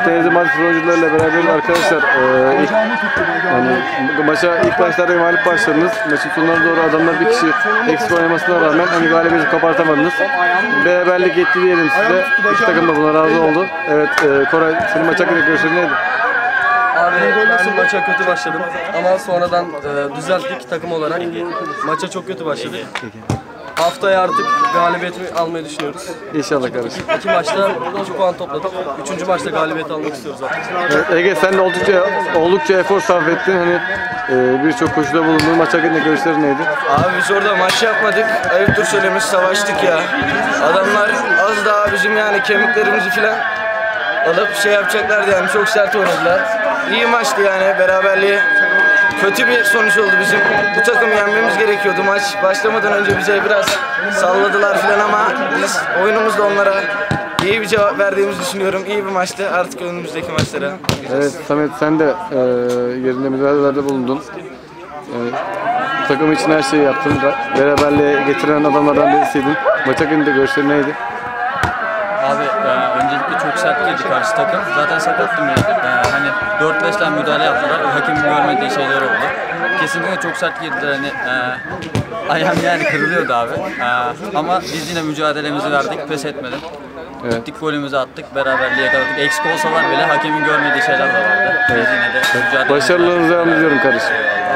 Denizli maç oyuncularıyla beraberiz arkadaşlar. Yani maça ilk başlarda mağlup başladınız. Maçın sonuna doğru adamlar bir kişi eksik oynamasına rağmen hani galibiyeti kopartamadınız. Beraberlik yetti diyelim size. İki takım da buna razı oldu. Evet, Koray, senin maç hakkında görüşlerin neydi? Abi ben maça kötü başladım ama sonradan düzelttik takım olarak. Maça çok kötü başladık. Haftaya artık galibiyeti almayı düşünüyoruz. İnşallah kardeşim. İki maçta 2 puan topladık. Üçüncü maçta galibiyet almak istiyoruz zaten. Evet, Ege, sen de oldukça efor sarf ettin. Hani birçok koşuda bulundun. Maç hakkında görüşlerin neydi? Abi biz orada maç yapmadık. Ayıptır söylemiş, savaştık ya. Adamlar az daha bizim yani kemiklerimizi filan alıp şey yapacaklardı yani, çok sert oynadılar. İyi maçtı yani, beraberliği. Kötü bir sonuç oldu bizim. Bu takımı yenmemiz gerekiyordu. Maç başlamadan önce bize biraz salladılar filan ama biz oyunumuzda onlara iyi bir cevap verdiğimizi düşünüyorum. İyi bir maçtı. Artık önümüzdeki maçlara gideceğiz. Evet Samet, sen de yerinde müdahalelerde bulundun. Takım için her şeyi yaptın. Beraberliğe getiren adamlardan birisiydin. Maç hakkında görüşlerin neydi? Abi öncelikle çok sert girdi karşı takım. Zaten sakattım ya. Hani 4-5 tane müdahale yaptılar. Hakemin görmediği şeyler oldu. Kesinlikle çok sert girdiler. Hani ayağım yani kırılıyordu abi. Ama biz yine mücadelemizi verdik. Pes etmedim. Evet. Gittik, golümüzü attık. Beraberliği yakaladık. Eksik olsalar bile hakemin görmediği şeyler de vardı. Biz yine de mücadelemizi Başarılarınızı devam ediyorum kardeşim.